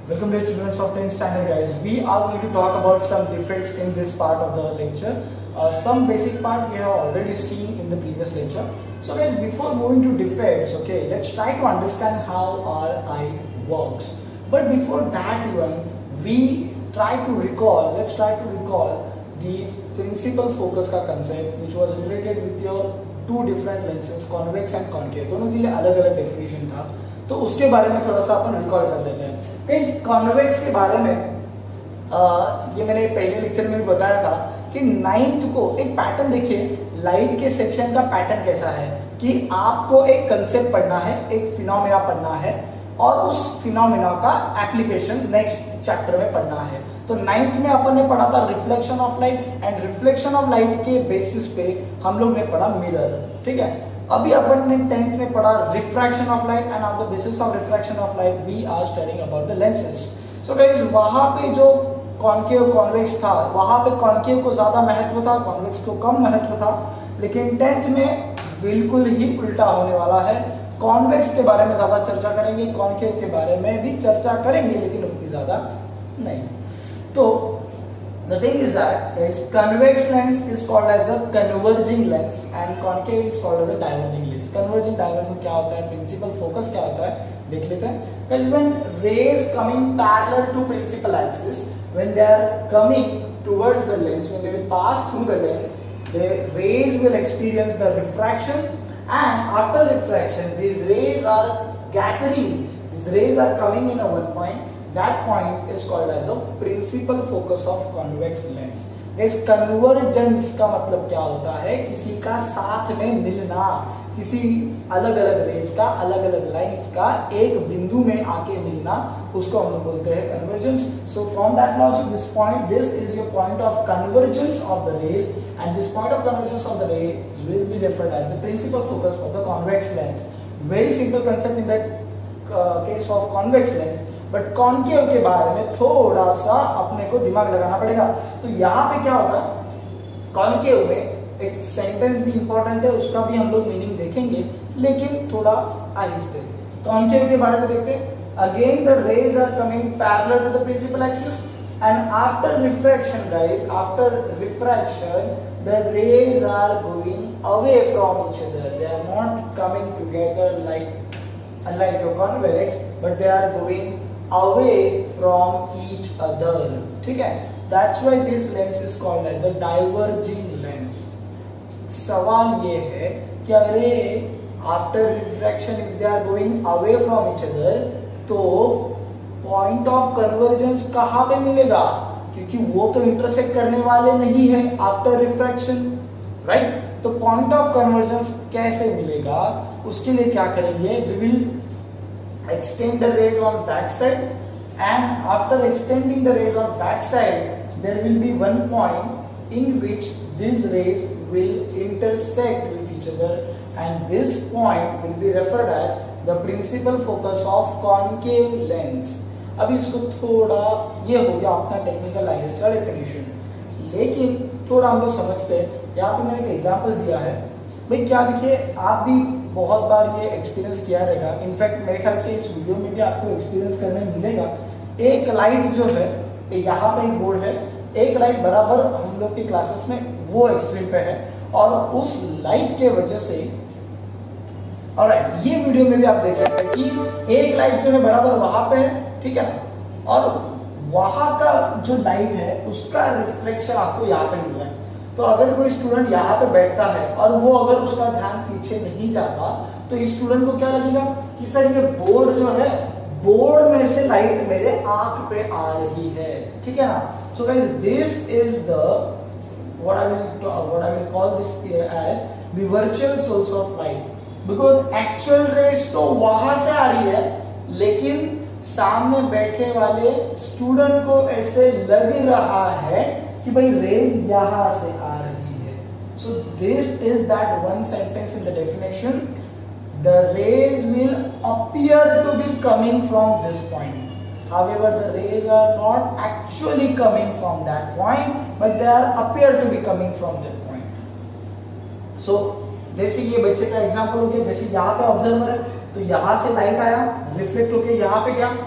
Welcome dear students of 10th standard guys. We are going to talk about some defects in this part of the lecture. Some basic part we have already seen in the previous lecture. So guys, before moving to defects, okay, let's try to understand how our eye works. But before that even, let's try to recall the principal focus का concept which was related with your two different lenses, convex and concave. दोनों के लिए अलग-अलग definition था. तो उसके बारे में थोड़ा सा अपन रिकॉल कर लेते हैं। गाइस कॉन्वेक्स के बारे में ये मैंने पहले लेक्चर में भी बताया था कि 9th को एक पैटर्न देखिए, लाइट के सेक्शन का पैटर्न कैसा है कि आपको एक कंसेप्ट पढ़ना है, एक फिनोमेना पढ़ना है और उस फिनोमेना का एप्लीकेशन नेक्स्ट चैप्टर में पढ़ना है। तो 9th में अपन ने पढ़ा था reflection of light and reflection of light के बेसिस पे हम लोग ने पढ़ा मिरर, ठीक है। अभी अपन ने 10th में पढ़ा refraction of light and on the basis of refraction of light we are studying about the lenses. So guys वहां पे जो कॉन्केव कॉन्वेक्स था, वहां पे कॉन्केव को ज्यादा महत्व था, कॉन्वेक्स को कम महत्व था, लेकिन 10th में बिल्कुल ही उल्टा होने वाला है। कॉन्वेक्स के बारे में ज्यादा चर्चा करेंगे, कॉन्केव के बारे में भी चर्चा करेंगे लेकिन उतनी ज्यादा नहीं। तो the thing is that convex lens is called as a converging lens and concave is called as a diverging lens. Converging diverging क्या होता है, principal focus क्या होता है, देख लेते हैं। Guys, when rays coming parallel to principal axis, when they are coming towards the lens, when they will pass through the lens, the rays will experience the refraction, and after refraction, these rays are gathering. These rays are coming in a one point. That point is called as a principal focus of convex lens. इस convergence का मतलब क्या होता है, किसी का साथ में मिलना, किसी अलग अलग रेज का, अलग अलग लाइंस का एक बिंदु में आके मिलना, उसको हम लोग बोलते हैं convergence. So from that logic this is your point of convergence of the rays and this point of convergence of the rays will be referred as the principal focus of the convex lens. Very simple concept in the case of convex lens, but concave के बारे में थोड़ा सा अपने को दिमाग लगाना पड़ेगा। तो यहाँ पे क्या होगा, कॉन्केव में एक सेंटेंस भी इंपॉर्टेंट है, उसका भी हम लोग मीनिंग देखेंगे लेकिन थोड़ा आहिस्ते। कॉन्केव के बारे में देखते हैं। Again the rays are coming parallel to the principal axis and after refraction guys, after refraction the rays are going away from each other, they are not coming together like unlike your convex, but they are going away from each other, ठीक है। That's why this lens is called as a diverging lens. सवाल ये है कि अरे after refraction if they are going away from each other, तो point of convergence कहाँ पे मिलेगा, क्योंकि वो तो intersect करने वाले नहीं है after refraction, right? तो पॉइंट ऑफ कन्वर्जेंस कैसे मिलेगा, उसके लिए क्या करेंगे, we will extend the rays on back side and after extending the rays on back side there will be one point in which this rays will intersect with each other and this point will be referred as the principal focus of concave lens. अब इसको थोड़ा, ये हो गया अपना technical language का definition, लेकिन थोड़ा हम लोग समझते हैं। यहाँ पे मैंने एक एग्जांपल दिया है भाई, क्या देखिए, आप भी बहुत बार ये एक्सपीरियंस किया रहेगा, इनफैक्ट मेरे ख्याल से इस वीडियो में भी आपको एक्सपीरियंस करने मिलेगा। एक लाइट जो है, यहाँ पे एक बोर्ड है, एक लाइट बराबर हम लोग की क्लासेस में वो एक्सट्रीम पे है और उस लाइट के वजह से, ऑलराइट, ये वीडियो में भी आप देख सकते हैं कि एक लाइट जो है बराबर वहां पे है, ठीक है ना, और वहां का जो लाइट है उसका रिफ्लेक्शन आपको यहाँ पे मिल रहा है। तो अगर कोई स्टूडेंट यहाँ पे बैठता है और वो अगर उसका ध्यान पीछे नहीं जाता तो इस स्टूडेंट को क्या लगेगा कि सर ये बोर्ड जो है, बोर्ड में से लाइट मेरे आंख पे आ रही है, ठीक है ना। So guys this is the what I will call this as the virtual source of light, because actual rays तो वहां से आ रही है लेकिन सामने बैठे वाले स्टूडेंट को ऐसे लग रहा है कि भाई रेज यहां से आ रही है। So this is that one sentence in the definition, the rays will appear to be coming from this point, however the rays are not actually coming from that point but they are appear to be coming from that point। so जैसे ये बच्चे का example हो गया, जैसे यहाँ पे observer है तो यहाँ से लाइट आया, रिफ्लेक्ट होके यहाँ पे गया,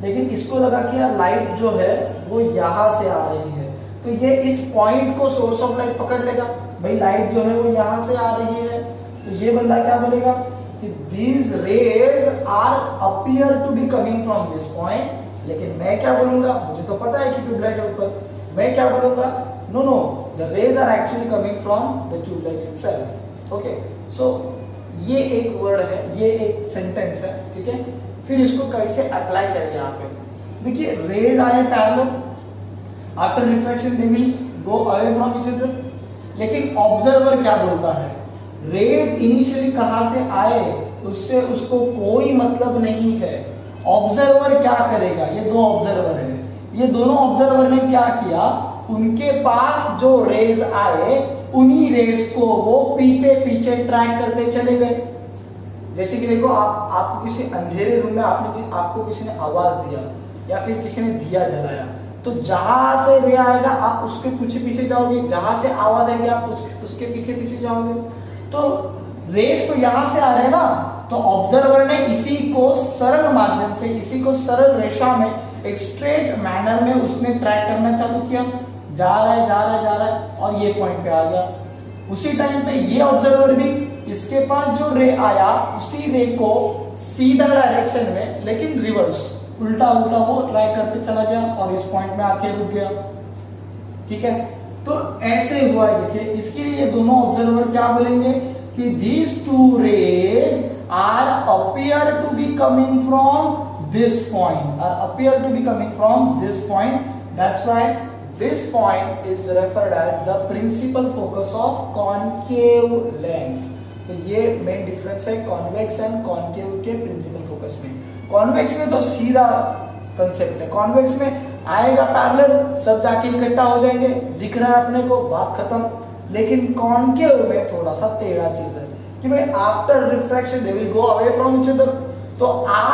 लेकिन इसको लगा कि यार लाइट जो है वो यहाँ से आ रही है, तो ये इस पॉइंट को सोर्स ऑफ लाइट पकड़ लेगा, भाई लाइट जो है वो यहाँ से आ रही है, तो ये बंदा क्या बोलेगा कि these rays are appear to be coming from this point। लेकिन मैं क्या बोलूंगा, मुझे तो पता है कि ट्यूबलाइट है ऊपर, मैं क्या बोलूंगा, no no the rays are actually coming from the tubelight itself. Okay, so ये एक वर्ड है, ये एक सेंटेंस है, ठीक है। फिर इसको कैसे अप्लाई करें यहाँ पे, देखिए रेज आए parallel, after reflection they will go away from each other, लेकिन ऑब्जर्वर क्या बोलता है, रेज इनिशियली कहां से आए उससे उसको कोई मतलब नहीं है। ऑब्जर्वर क्या करेगा, ये दो ऑब्जर्वर है, ये दोनों ऑब्जर्वर ने क्या किया, उनके पास जो रेज आए उन्हीं रेज को वो पीछे पीछे ट्रैक करते चले गए। जैसे कि देखो आपको किसी अंधेरे रूम में आपको किसी ने आवाज दिया या फिर किसी ने दिया जलाया, तो जहां से रे आएगा आप उसके पीछे पीछे जाओगे, जहां से आवाज आएगी आप उसके पीछे पीछे जाओगे। तो रेस तो यहां से आ रहे हैं ना, तो ऑब्जर्वर ने इसी को सरल माध्यम से, इसी को सरल रेखा में एक स्ट्रेट मैनर में उसने ट्रैक करना चालू किया, जा रहा है जा रहा है जा रहा है और ये पॉइंट पे आ गया। उसी टाइम पे ये ऑब्जर्वर भी, इसके पास जो रे आया उसी रे को सीधा डायरेक्शन में लेकिन रिवर्स उल्टा उल्टा वो ट्राई करते चला गया और इस पॉइंट में आके रुक गया, ठीक है। तो ऐसे हुआ है, देखिए इसके लिए ये दोनों ऑब्जर्वर क्या बोलेंगे कि these two rays are appear to be coming from this point, appear to be coming from this point, that's why this point is referred as the principal focus of concave lens। तो ये main difference है convex and concave के principal focus में। Convex में तो सीधा concept है, convex में आएगा पैरेलल, सब जाके इकट्ठा हो जाएंगे, दिख रहा है अपने को, बात खत्म। लेकिन कॉन्केव में थोड़ा सा टेढ़ा चीज है कि भाई after refraction they will go away from each other, तो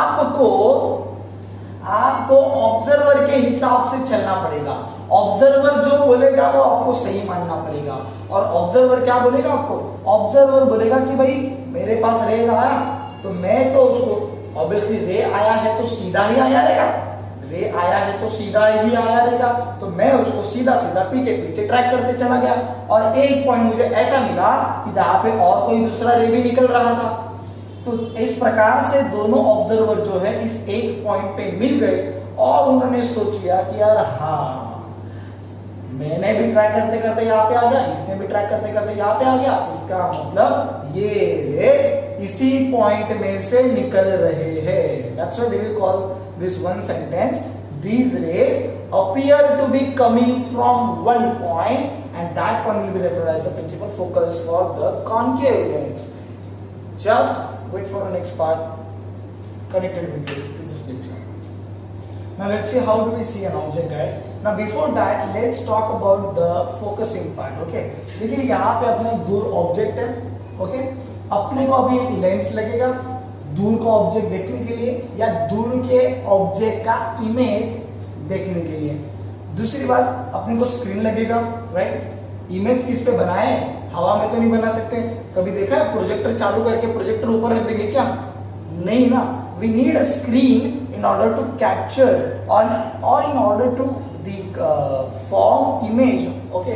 आपको ऑब्जर्वर के हिसाब से चलना पड़ेगा। ऑब्जर्वर जो बोलेगा वो आपको सही मानना पड़ेगा। और ऑब्जर्वर क्या बोलेगा आपको, ऑब्जर्वर बोलेगा कि भाई मेरे पास रे आया तो मैं तो उसको, ऑब्वियसली रे आया है तो सीधा ही आया रहेगा, रे आया है तो सीधा ही आया रहेगा, तो मैं उसको सीधा सीधा पीछे पीछे ट्रैक करते चला गया और एक पॉइंट मुझे ऐसा मिला कि जहां पे और कोई दूसरा रे भी निकल रहा था। तो इस प्रकार से दोनों ऑब्जर्वर जो है इस एक पॉइंट पे मिल गए और उन्होंने सोच लिया कि यार हाँ, मैंने भी ट्रैक करते करते यहाँ पे आ गया, इसने भी ट्रैक करते करते यहाँ पे आ गया, इसका मतलब ये रेस इसी पॉइंट में से निकल रहे हैं। That's why we will call this one sentence, these rays appear to be coming from one point and that point will be referred as the principal focus for the concave lens। Just wait for the next part connected video to this lecture। Now let's see how do we see an object, guys। Now before that let's talk about the focusing part। Okay, देखिए यहाँ पे अपने दूर object है, okay, अपने को अभी एक लेंस लगेगा दूर का ऑब्जेक्ट देखने के लिए या दूर के ऑब्जेक्ट का इमेज देखने के लिए। दूसरी बात, अपने को स्क्रीन लगेगा, राइट। इमेज किस पे बनाए, हवा में तो नहीं बना सकते। कभी देखा है प्रोजेक्टर चालू करके प्रोजेक्टर ऊपर रख देंगे क्या, नहीं ना। We need a screen in order to capture or in order to the form image। okay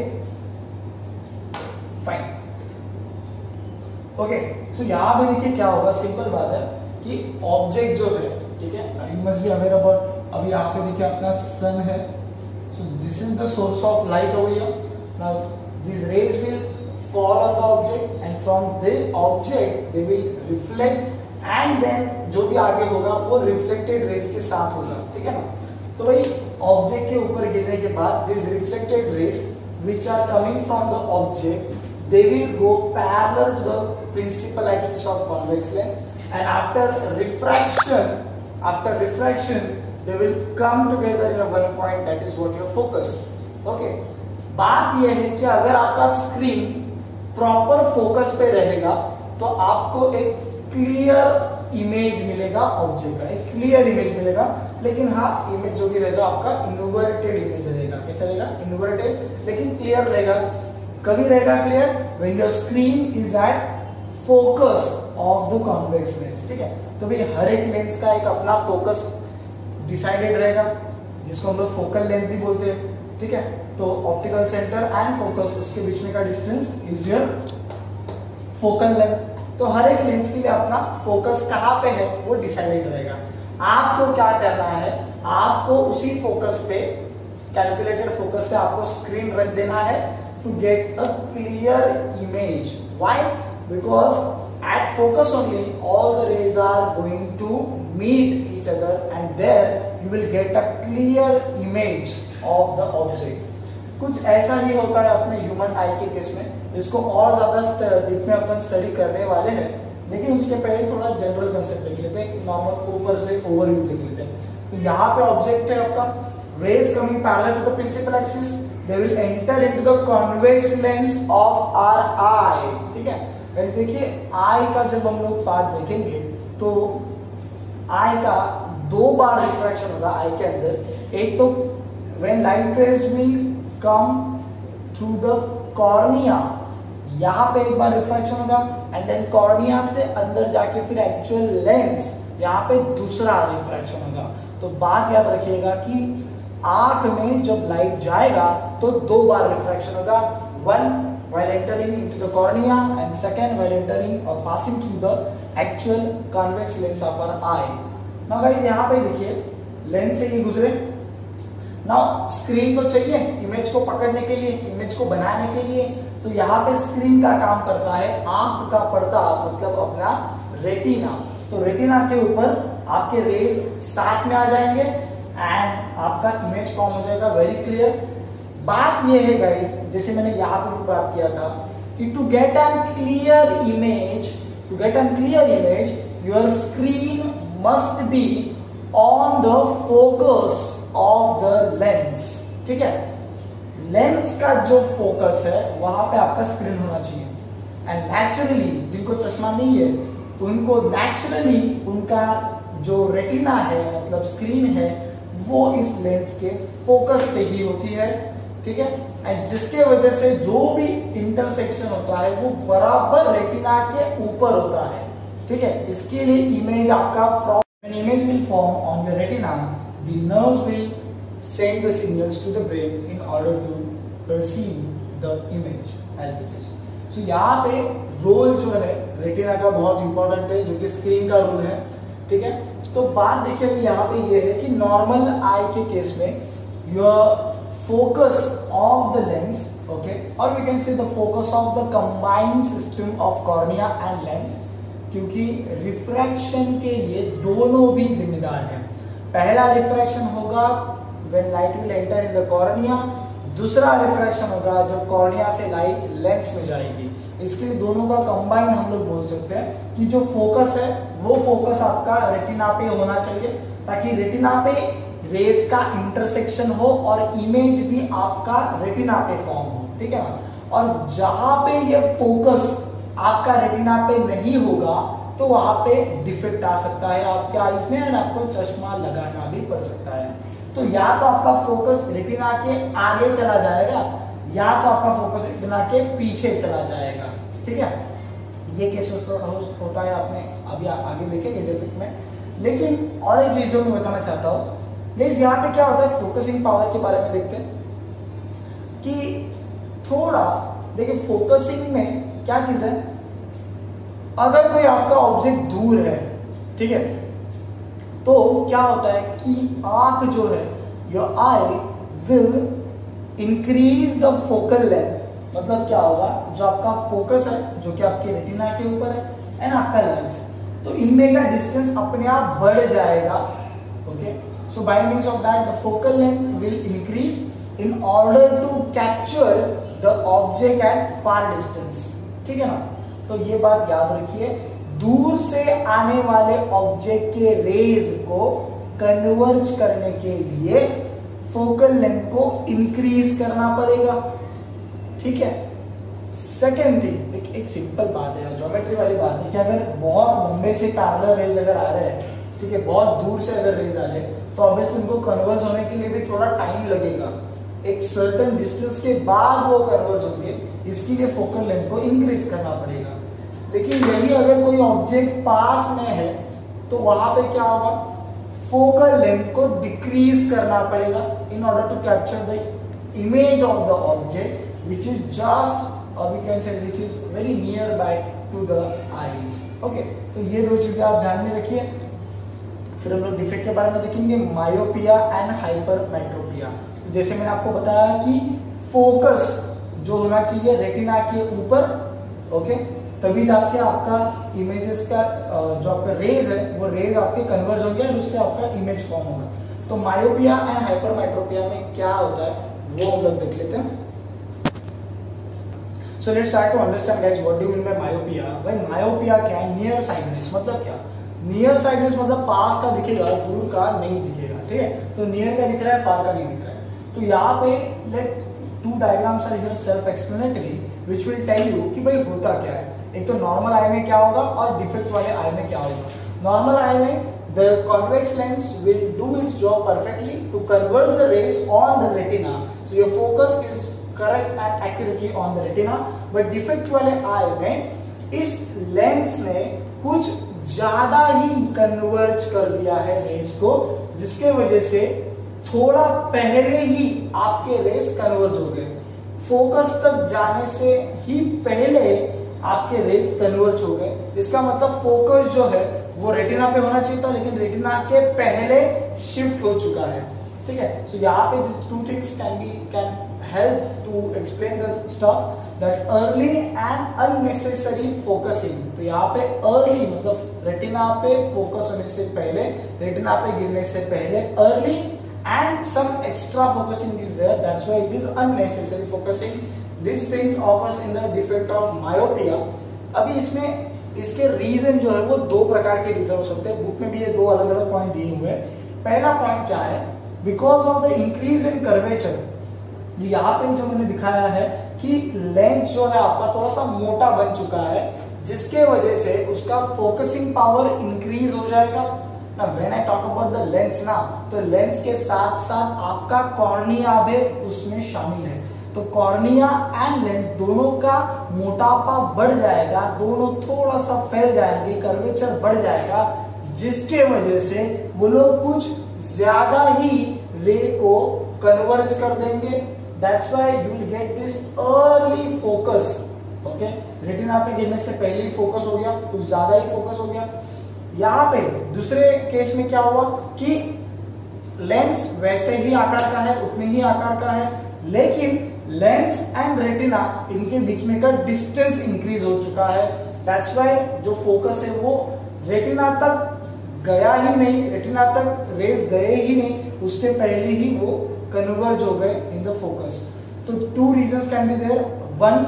fine, okay, so यहाँ पे देखिए क्या होगा, सिंपल बात है कि ऑब्जेक्ट जो है, ठीक है, you must be aware about, अभी यहाँ पे देखिए अपना सन है, so this is the source of light over here। now these rays will fall on the object and from the object they will reflect and then जो भी आगे होगा वो रिफ्लेक्टेड रेस के साथ होगा, ठीक है ना। तो भाई ऑब्जेक्ट के ऊपर गिरने के बाद this reflected rays which are coming from the object they will go parallel to the principal axis of convex lens and after refraction they will come together in one point, that is what your focus. Okay, बात यह है कि अगर आपका screen proper focus पे रहेगा तो आपको एक क्लियर इमेज मिलेगा ऑब्जेक्ट का, एक क्लियर इमेज मिलेगा। लेकिन हाँ, इमेज जो भी रहेगा आपका इन्वर्टेड इमेज रहेगा। कैसा रहेगा, इन्वर्टेड, लेकिन क्लियर रहेगा। कभी रहेगा clear, when your screen is at focus of the convex lens, ठीक है। तो भाई हर एक लेंस का एक अपना फोकस डिसाइडेड रहेगा, जिसको हम लोग फोकल लेंथ भी बोलते हैं, ठीक है। तो ऑप्टिकल सेंटर एंड फोकस, उसके बीच में का distance is your focal length. तो हर एक लेंस के लिए अपना फोकस कहाँ पे है वो डिसाइडेड रहेगा। आपको क्या करना है, आपको उसी फोकस पे, कैलकुलेटेड फोकस पे आपको स्क्रीन रख देना है to get a clear image. Why? Because at focus only all the rays are going to meet each other and there you will get a clear image of the object। कुछ ऐसा ही होता है अपने human आई के case में, इसको और ज्यादा डीप में अपन स्टडी करने वाले हैं, लेकिन उसके पहले थोड़ा जनरल कंसेप्ट देख लेते हैं, नॉर्मल ऊपर से ओवरव्यू देख लेते हैं। तो यहाँ पे ऑब्जेक्ट है आपका, rays coming parallel to the principal axis, they will enter into the convex lens of our eye, ठीक है। वैसे देखिए आई का जब हम लोग पार्ट देखेंगे तो आई का दो बार रिफ्रैक्शन होगा आई के अंदर। एक तो when light rays will come through the cornea, यहाँ पे एक बार रिफ्रैक्शन होगा एंड देन कॉर्निया से अंदर जाके फिर एक्चुअल लेंस, यहाँ पे दूसरा रिफ्रैक्शन होगा। तो बात याद रखिएगा कि आंख में जब लाइट जाएगा तो दो बार रिफ्रैक्शन होगा, one while entering into the cornea and second while entering or passing through the actual convex lens of our eye। now guys यहाँ पे देखिए लेंस से ये गुजरे। now स्क्रीन तो चाहिए इमेज को पकड़ने के लिए, इमेज को बनाने के लिए, तो यहाँ पे स्क्रीन का काम करता है आंख का पर्दा, मतलब अपना रेटिना। तो रेटिना के ऊपर आपके रेज साथ में आ जाएंगे एंड आपका इमेज फॉर्म हो जाएगा वेरी क्लियर। बात ये है गाइस, जैसे मैंने यहाँ पे भी बात किया था कि to get an clear image your screen must be on the focus of the lens, ठीक है। लेंस का जो फोकस है वहां पे आपका स्क्रीन होना चाहिए एंड नेचुरली जिनको चश्मा नहीं है उनको नेचुरली उनका जो रेटिना है मतलब स्क्रीन है वो इस लेंस के फोकस पे ही होती है, ठीक है। एंड जिसके वजह से जो भी इंटरसेक्शन होता है वो बराबर रेटिना के ऊपर होता है, ठीक है। इसके लिए इमेज आपका image will form on the retina, the nerves will send the signals to the brain in order to perceive the image as it is. So यहाँ पे रोल जो है रेटिना का बहुत इंपॉर्टेंट है, जो कि स्क्रीन का रोल है, ठीक है। तो बात देखिए यहाँ पे ये है कि नॉर्मल आई के केस में your focus of the lens, okay, or we can say the focus of the combined system of cornea and lens, क्योंकि रिफ्रैक्शन के लिए दोनों भी जिम्मेदार हैं। पहला रिफ्रैक्शन होगा when light will enter in the cornea, दूसरा रिफ्रैक्शन होगा जब कॉर्निया से लाइट लेंस में जाएगी। इसके लिए दोनों का कंबाइन हम लोग बोल सकते हैं कि जो फोकस है वो फोकस आपका रेटिना पे होना चाहिए, ताकि रेटिना पे रेज का इंटरसेक्शन हो और इमेज भी आपका रेटिना पे फॉर्म हो, ठीक है ना। और जहां पे ये फोकस आपका रेटिना पे नहीं होगा तो वहां पे डिफेक्ट आ सकता है आपके आईज में एंड आपको चश्मा लगाना भी पड़ सकता है। तो या तो आपका फोकस रेटिना के आगे चला जाएगा या तो आपका फोकस रेटिना के पीछे चला जाएगा, ठीक है। ये केस होता है, आपने अभी आगे देखेंगे डिफेक्ट में। लेकिन और एक चीज जो मैं बताना चाहता हूँ गाइस, यहाँ पे क्या होता है फोकसिंग पावर के बारे में देखते हैं कि थोड़ा देखिए फोकसिंग में क्या चीज है, अगर कोई आपका ऑब्जेक्ट दूर है, ठीक है, तो क्या होता है कि आंख जो है your eye will increase the focal length. मतलब क्या होगा, जो आपका फोकस है जो कि आपके रेटिना के ऊपर है एंड आपका लेंस, तो इनमें का डिस्टेंस अपने आप बढ़ जाएगा, okay. So by means of that the focal length will increase in order to capture the object at far distance, ठीक है ना। तो ये बात याद रखिए, दूर से आने वाले ऑब्जेक्ट के रेज को कन्वर्ज करने के लिए फोकल लेंथ को इंक्रीज करना पड़ेगा, ठीक है। सेकेंड थिंग, एक सिंपल बात है, ज्योमेट्री वाली बात है कि अगर बहुत लंबे से पैरेलल रेज अगर आ रहे हैं, ठीक है, बहुत दूर से अगर रेज आ रहे हैं तो ऑब्वियसली उनको कन्वर्ज होने के लिए भी थोड़ा टाइम लगेगा, एक सर्टेन डिस्टेंस के बाद वो कन्वर्ज होंगे, इसके लिए फोकल लेंथ को इंक्रीज करना पड़ेगा। लेकिन यही अगर कोई ऑब्जेक्ट पास में है तो वहां पे क्या होगा, फोकल लेंथ को डिक्रीज करना पड़ेगा in order to capture the image of the object which is just or we can say which is very nearby to the eyes. Okay, तो ये दो चीजें आप ध्यान में रखिए। फिर हम लोग डिफेक्ट के बारे में देखेंगे, मायोपिया एंड हाइपरमेट्रोपिया। जैसे मैंने आपको बताया कि फोकस जो होना चाहिए रेटिना के ऊपर, ओके, तभी जाके आपका इमेजेस का जो आपका रेज है वो रेज आपके कन्वर्ज होंगे और उससे आपका इमेज फॉर्म होगा। तो मायोपिया एंड हाइपरमेट्रोपिया में क्या होता है वो हम लोग देख लेते हैं। So let's try to understand guys what do you mean by myopia? भाई myopia क्या है? नियर साइडनेस मतलब क्या? नियर साइडनेस मतलब पास का दिखेगा, दूर का नहीं दिखेगा, ठीक है? तो नियर का दिख रहा है, फार का नहीं दिख रहा है। तो यहाँ पे let two diagrams are here self-explanatory which will tell you कि भाई होता क्या है। एक तो नॉर्मल आई में क्या होगा और डिफेक्ट वाले आई में क्या होगा। नॉर्मल आई में the convex lens will do its job perfectly to convert the rays on the retina. So your focus is correct and accurately on the retina, but defect वाले आई में इस लेंस ने कुछ ज्यादा ही कन्वर्ज कर दिया है रेस को, जिसके वजह से थोड़ा पहले ही आपके रेस कन्वर्ज हो गए। फोकस तक जाने से ही पहले आपके रेस कन्वर्ज हो गए। इसका मतलब फोकस जो है वो रेटिना पे होना चाहिए था, लेकिन रेटिना के पहले शिफ्ट हो चुका है, ठीक है। सो यहाँ पे this two things can help to explain the stuff that early and unnecessary focusing। तो यहाँ पे early मतलब रेटिना पे फोकस होने से पहले, रेटिना पे गिरने से पहले early and some extra focusing is there, that's why it is unnecessary focusing। These things occurs in the defect of myopia। अभी इसमें इसके रीजन जो है वो दो प्रकार के रीजन हो सकते हैं। बुक में भी ये दो अलग अलग पॉइंट दिए हुए हैं। पहला पॉइंट क्या है? Because of the increase in curvature. यहाँ पे जो मैंने दिखाया है कि लेंस जो है आपका थोड़ा सा मोटा बन चुका है, जिसके वजह से उसका फोकसिंग पावर इंक्रीज हो जाएगा ना। When I talk about the lens ना, तो लेंस के साथ साथ आपका कॉर्निया भी उसमें शामिल है। तो कॉर्निया एंड लेंस दोनों का मोटापा बढ़ जाएगा, दोनों थोड़ा सा फैल जाएंगे, कर्वेचर बढ़ जाएगा, जिसके वजह से वो लोग कुछ ज्यादा ही रे को कन्वर्ज कर देंगे। That's why you will get this early focus, okay? Retina पे गिरने से पहले ही फोकस हो गया, कुछ ज्यादा ही फोकस हो गया। यहाँ पे दूसरे केस में क्या हुआ कि लेंस वैसे ही आकार का है, उतने ही आकार का है, लेकिन लेंस एंड रेटिना इनके बीच में का डिस्टेंस इंक्रीज हो चुका है। That's why जो फोकस है वो रेटिना तक गया ही नहीं, रेटिना तक रेज गए ही नहीं, उसके पहले ही वो कन्वर्ज हो गए इन द फोकस। तो two reasons can be there. One,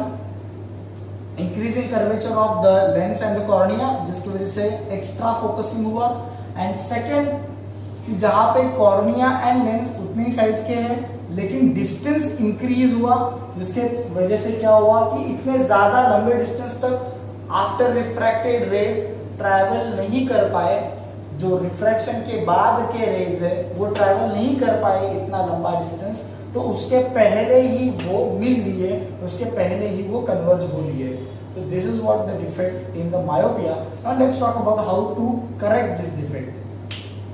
increasing curvature of the lens and the cornea, जिसकी वजह से एक्स्ट्रा फोकसिंग हुआ। एंड सेकेंड कि जहां पे कॉर्निया एंड लेंस उतने ही साइज के हैं, लेकिन डिस्टेंस इंक्रीज हुआ, जिसके वजह से क्या हुआ कि इतने ज्यादा लंबे डिस्टेंस तक आफ्टर रिफ्रैक्टेड रेज ट्रैवल नहीं कर पाए। जो रिफ्रैक्शन के बाद के रेज है वो ट्रैवल नहीं कर पाए इतना लंबा डिस्टेंस, तो उसके पहले ही वो मिल लिए, उसके पहले ही वो कन्वर्ज हो लिए। तो this is what the defect in the myopia. Now let's talk about how to correct this defect.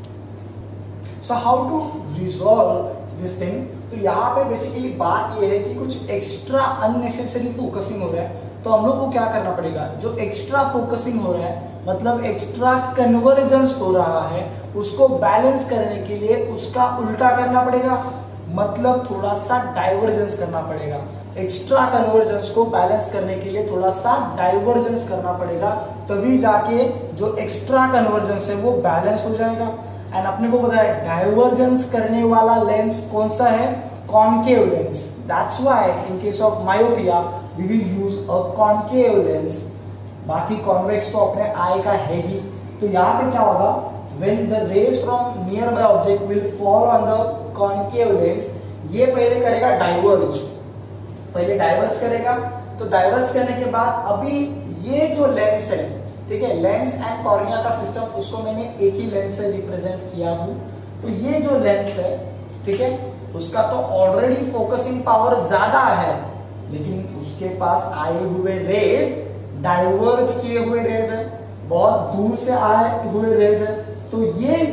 So how to resolve this thing. तो यहाँ पे बेसिकली बात ये है कि कुछ एक्स्ट्रा अननेसेसरी फोकसिंग हो रहा है, तो हम लोग को क्या करना पड़ेगा? जो एक्स्ट्रा फोकसिंग हो रहा है मतलब एक्स्ट्रा कन्वर्जेंस हो रहा है, उसको बैलेंस करने के लिए उसका उल्टा करना पड़ेगा, मतलब थोड़ा सा डाइवर्जेंस करना पड़ेगा। एक्स्ट्रा कन्वर्जेंस को बैलेंस करने के लिए थोड़ा सा डाइवर्जेंस करना पड़ेगा, तभी जाके जो एक्स्ट्रा कन्वर्जेंस है वो बैलेंस हो जाएगा। एंड अपने को पता है डाइवर्जेंस करने वाला लेंस कौन सा है? Concave lens. That's why in case of myopia we will use a concave lens. बाकी कॉन्वेक्स तो अपने आई का है ही। तो यहाँ पे क्या होगा? when the rays from nearby object will fall on the concave lens, ये पहले करेगा डाइवर्ज, पहले डाइवर्ज करेगा। तो डाइवर्ज करने के बाद अभी ये जो लेंस है, ठीक है, लेंस एंड कॉर्निया का सिस्टम, उसको मैंने एक ही लेंस से रिप्रेजेंट किया हूं। तो ये जो लेंस है, ठीक है, उसका तो ऑलरेडी फोकसिंग पावर ज्यादा है, लेकिन उसके पास आए हुए रेज डाइवर्ज किए हुए रेज है, बहुत दूर से आए हुए रेज है। तो ये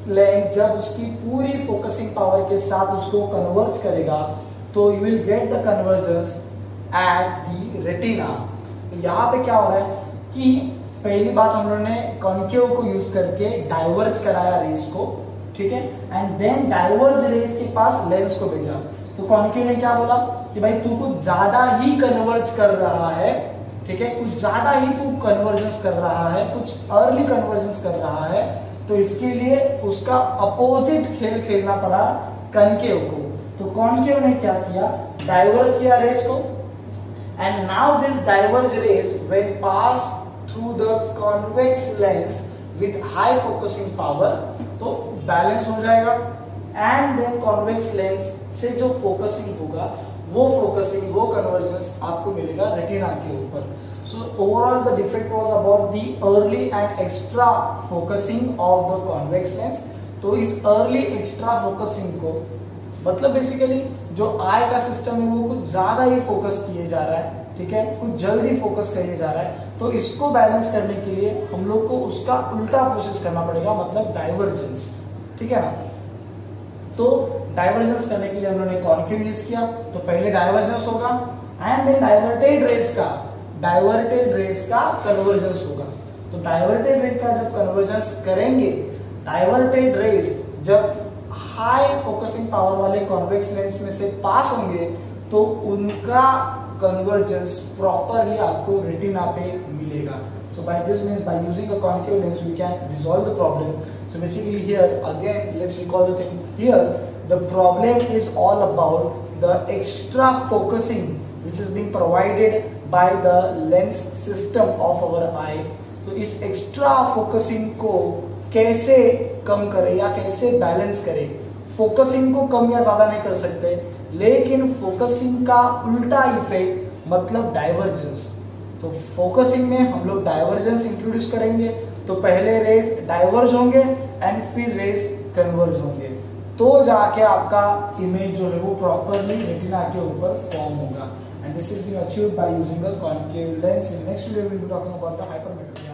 लेंस जब उसकी पूरी फोकसिंग पावर के साथ उसको कन्वर्ज करेगा तो you will get the convergence at the retina. तो यहाँ पे क्या हो रहा है कि पहली बात हम लोगों ने कॉन्केव को यूज करके डाइवर्ज कराया रेस को, ठीक है, एंड देन डाइवर्ज रेस के पास लेंस को भेजा। तो कॉन्केव ने क्या बोला कि भाई तू कुछ ज्यादा ही कन्वर्ज कर रहा है, ठीक है, कुछ ज्यादा ही तू कन्वर्जेंस कर रहा है, कुछ अर्ली कन्वर्जेंस कर रहा है, तो इसके लिए उसका अपोजिट खेल खेलना पड़ा कॉन्केव को। तो कॉन्केव ने क्या किया, डाइवर्ज किया रेस को, and now this diverge rays when pass through the convex lens with high focusing power तो बैलेंस हो जाएगा, एंड देन कॉन्वेक्स लेंस से जो फोकसिंग होगा वो फोकसिंग, वो कन्वर्जेंस आपको मिलेगा रेटिना के ऊपर। So overall the defect was about the early and extra focusing of the convex lens. तो इस अर्ली एक्स्ट्रा फोकसिंग को मतलब बेसिकली जो आई का सिस्टम है वो कुछ ज्यादा ही फोकस किए जा रहा है, ठीक है, कुछ जल्दी फोकस किए जा रहा है, तो इसको बैलेंस करने के लिए हम लोग को उसका उल्टा प्रोसेस करना पड़ेगा, मतलब डाइवर्जेंस, ठीक है ना। तो डाइवर्जेंस करने के लिए उन्होंने कॉन्केव यूज किया, तो पहले डाइवर्जेंस होगा एंड देन डाइवर्टेड रेस का कन्वर्जेंस होगा। तो डाइवर्टेड रेस का जब कन्वर्जेंस करेंगे, डाइवर्टेड रेस जब हाई फोकसिंग पावर वाले कॉन्वेक्स लेंस में से पास होंगे तो उनका कन्वर्जेंस प्रॉपरली आपको रेटिना पे मिलेगा। So by this means by using a concave lens we can resolve the problem. So basically here again let's recall the thing. Here the problem is all about the extra focusing which is being provided by the lens system of our eye. तो इस extra focusing को कैसे कम करें या कैसे balance करें। Focusing को कम या ज्यादा नहीं कर सकते, लेकिन फोकसिंग का उल्टा इफेक्ट मतलब डाइवर्जेंस। तो फोकसिंग में हम लोग डाइवर्जेंस इंट्रोड्यूस करेंगे, तो पहले रेस डाइवर्ज होंगे एंड फिर रेस कन्वर्ज होंगे, तो जाके आपका इमेज जो है वो प्रॉपरली रेटिना के ऊपर फॉर्म होगा। And this is being achieved by using a concave lens. In next video we will be talking about the हाइपरमेट्रिक।